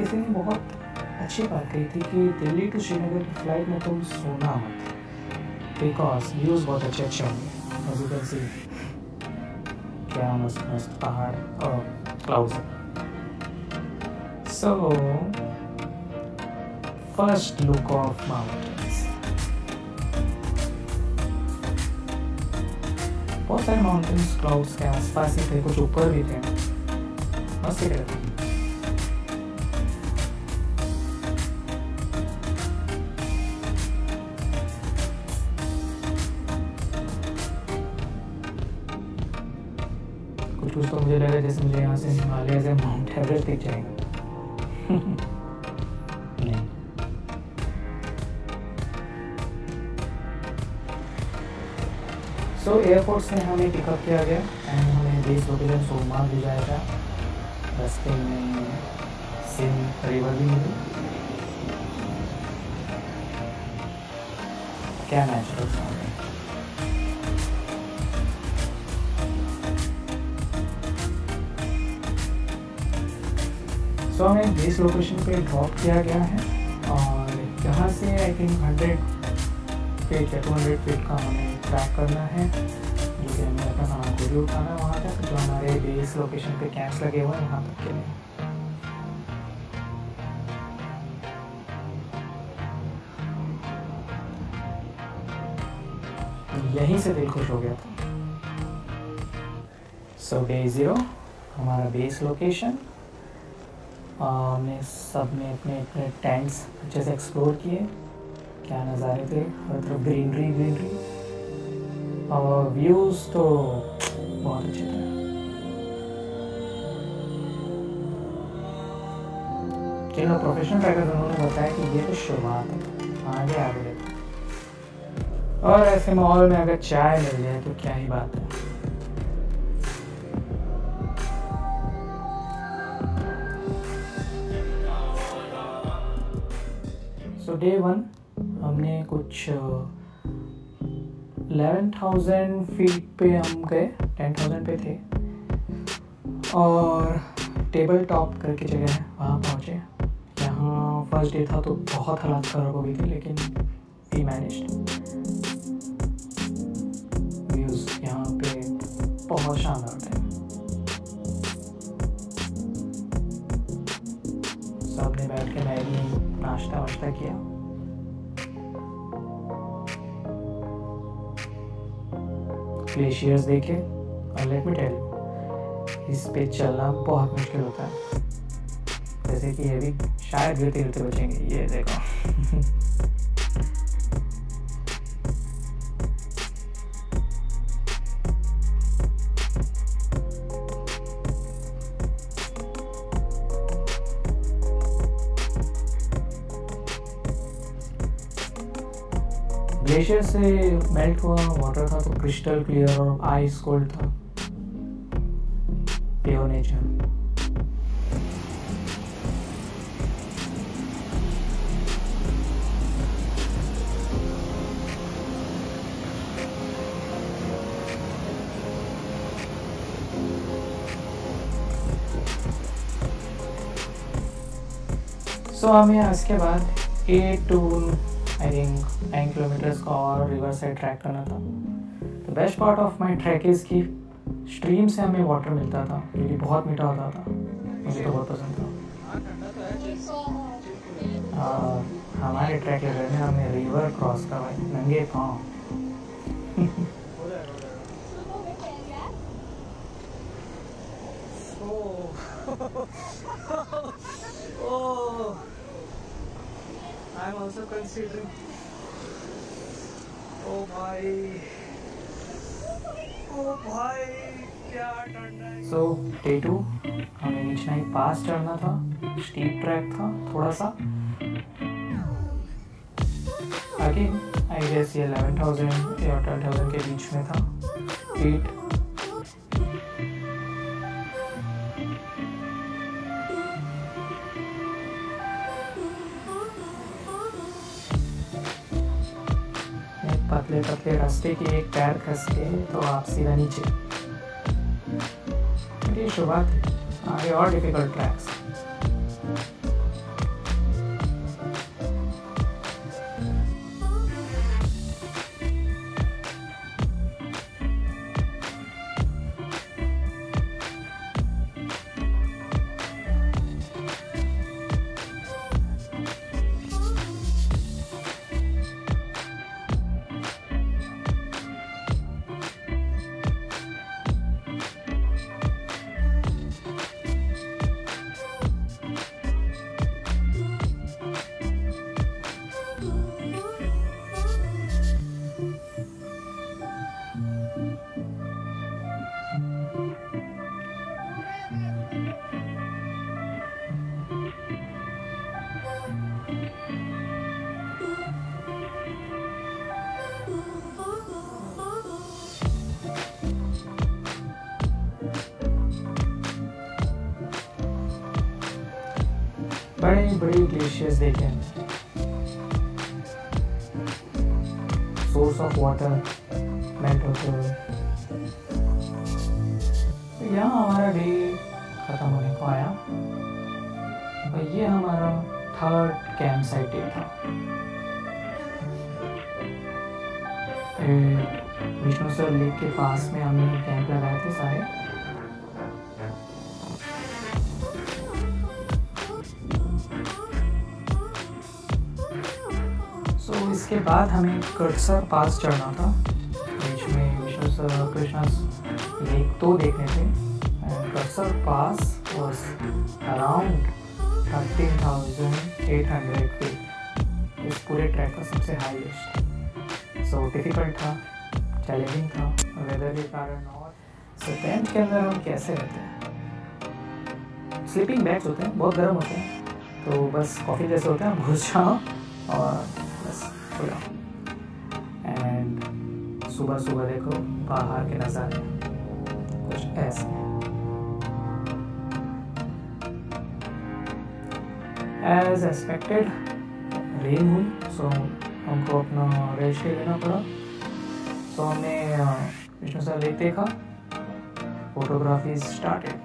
किसी ने बहुत अच्छी बात कही थी कि दिल्ली टू श्रीनगर की फ्लाइट में तुम सोना मत, बिकॉज व्यूज़ बहुत अच्छे अच्छे होंगे। एज यू कैन सी क्या मस्त मस्त पहाड़ और क्लाउड्स है। So first look of mountains, बहुत सारे माउंटेन्स क्लाउड्स के आसपास ही थे, कुछ ऊपर भी थे, मस्त ही थे। कुछ तो मुझे लगा जैसे मुझे यहाँ से हिमालय से माउंट एवरेस्ट दिख जाएगा। नहीं। सो एयरपोर्ट से हमें पिकअप किया गया एंड हमें बेस लोकेशन सोमनाथ ले जाया था। रास्ते में सिंध रिवर भी मिली। क्या नेचुरल साउंड है। सो हमें बेस लोकेशन पे ड्रॉप किया गया है और यहाँ से आई थिंक 100 फीट या 200 फीट का हमें ट्रैक करना है, जो कि हमें अपना सामान खुद ही उठाना है वहाँ तक, जो हमारे बेस लोकेशन पे कैंप्स लगे हुए हैं वहाँ तक के लिए। यहीं से दिल खुश हो गया था। सो डे 0 हमारा बेस लोकेशन। हमने सब ने अपने अपने टेंट्स अच्छे से एक्सप्लोर किए। क्या नज़ारे थे, हर तरफ ग्रीनरी और व्यूज़ तो बहुत अच्छे थे। जिन लोग प्रोफेशनल ट्रैकर उन्होंने बताया कि ये तो शुरुआत है, आगे आगे देखो। और ऐसे माहौल में अगर चाय मिल जाए तो क्या ही बात है। सो डे 1 हमने कुछ 11,000 फीट पे हम गए, 10,000 पे थे और टेबल टॉप करके जगह है वहाँ पहुँचे। यहाँ फर्स्ट डे था तो बहुत हालात ख़राब हो गई थी, लेकिन वी मैनेज्ड। व्यूज़ यहाँ पे बहुत शानदार थे। सब ने बैठ के मैगी नाश्ता वाश्ता किया। ग्लेशियर्स देखे और लेट मी टेल यू, इस पे चलना बहुत मुश्किल होता है। जैसे कि ये भी शायद गिरते गिरते बचेंगे, ये देखो। ग्लेशियर से मेल्ट हुआ वाटर था तो क्रिस्टल क्लियर और आइस कोल्ड था। Pure nature. सो हमें इसके बाद 8 to आई थिंक 9 किलोमीटर्स का और रिवर साइड ट्रैक करना था। तो best part of my trek is कि स्ट्रीम से हमें वाटर मिलता था, क्योंकि बहुत मीठा होता था। मुझे तो बहुत पसंद था। हमारे ट्रैक के दरमियान हमने रिवर क्रॉस करवाई नंगे पाँव। I'm also considering. Oh भाई क्या ठंडा है। So day 2 हमें नीचनाई पास चढ़ना था। स्टीप ट्रैक था थोड़ा सा। Again I guess ये 11,000 या 12,000 के बीच में था फीट। पतले पतले रास्ते के एक पैर खस के तो आप सीधा नीचे। ये शुरुआत है, आगे और डिफिकल्ट ट्रैक्स। बड़े बड़े ग्लेशियर्स देखे हैं, सोर्स ऑफ वाटर मेल्ट होते हुए। तो यहाँ हमारा डे ख़त्म होने को आया और ये हमारा थर्ड कैंप साइट डे था। विष्णु सर लेक के पास में हमने कैंप लगाए थे सारे। इसके बाद हमें कर्टसर पास चढ़ना था। बीच में विष्णु सर कृष्णा लेक तो देखने थे। कर्टसर पास वॉज अराउंड 13,800 फीट, इस पूरे ट्रैक का सबसे हाईएस्ट। सो डिफ़िकल्ट था, चैलेंजिंग था वेदर के कारण। और सो टेंट के अंदर हम कैसे रहते हैं, स्लीपिंग बैग्स होते हैं, बहुत गर्म होते हैं, तो बस कॉफ़ी जैसे होते हैं, घुस जाओ और बस एंड सुबह सुबह देखो बाहर के नज़ारे कुछ ऐसे। एज एक्सपेक्टेड रेन हुई, सो हमको अपना रेस्ट लेना पड़ा। सो हमने विष्णु सर लेक देखा, फोटोग्राफी स्टार्टेड।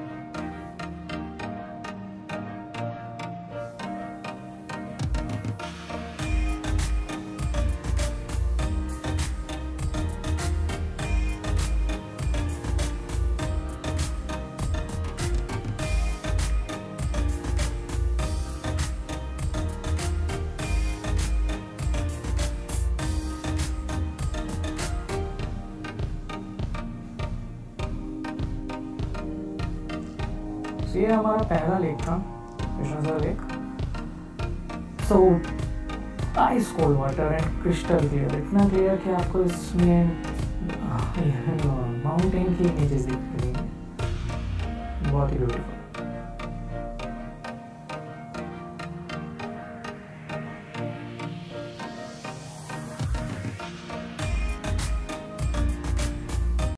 ये हमारा पहला लेक था, Vishansar lake. So ice cold water and crystal clear, इतना क्लियर कि आपको इसमें माउंटेन की इमेजेस दिख रही है, बहुत ही ब्यूटीफुल।